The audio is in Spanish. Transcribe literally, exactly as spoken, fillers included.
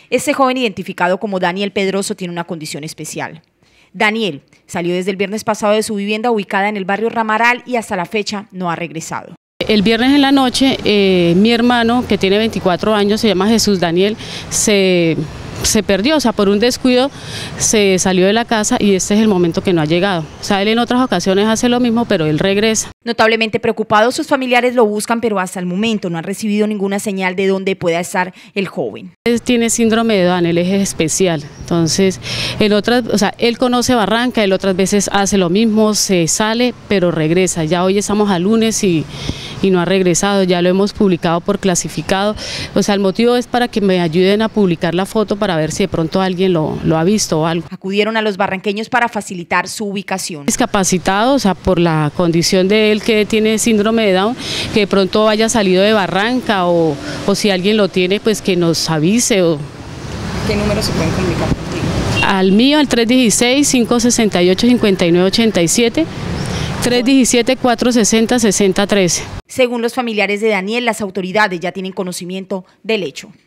Este joven, identificado como Daniel Pedroso, tiene una condición especial. Daniel salió desde el viernes pasado de su vivienda ubicada en el barrio Ramaral y hasta la fecha no ha regresado. El viernes en la noche, eh, mi hermano, que tiene veinticuatro años, se llama Jesús Daniel, se, se perdió, o sea, por un descuido se salió de la casa y este es el momento que no ha llegado. O sea, él en otras ocasiones hace lo mismo, pero él regresa. Notablemente preocupados, sus familiares lo buscan, pero hasta el momento no han recibido ninguna señal de dónde pueda estar el joven. Él tiene síndrome de Down, él es especial, entonces, él, otras, o sea, él conoce Barranca, él otras veces hace lo mismo, se sale, pero regresa. Ya hoy estamos a lunes y... y no ha regresado, ya lo hemos publicado por clasificado, o sea, el motivo es para que me ayuden a publicar la foto para ver si de pronto alguien lo, lo ha visto o algo. Acudieron a los barranqueños para facilitar su ubicación. Discapacitado, o sea, por la condición de él que tiene síndrome de Down, que de pronto haya salido de Barranca o, o si alguien lo tiene, pues que nos avise. O... ¿Qué número se pueden comunicar contigo? Al mío, al tres uno seis, cinco seis ocho, cinco nueve ocho siete, tres uno siete, cuatro seis cero, seis cero uno tres. Según los familiares de Daniel, las autoridades ya tienen conocimiento del hecho.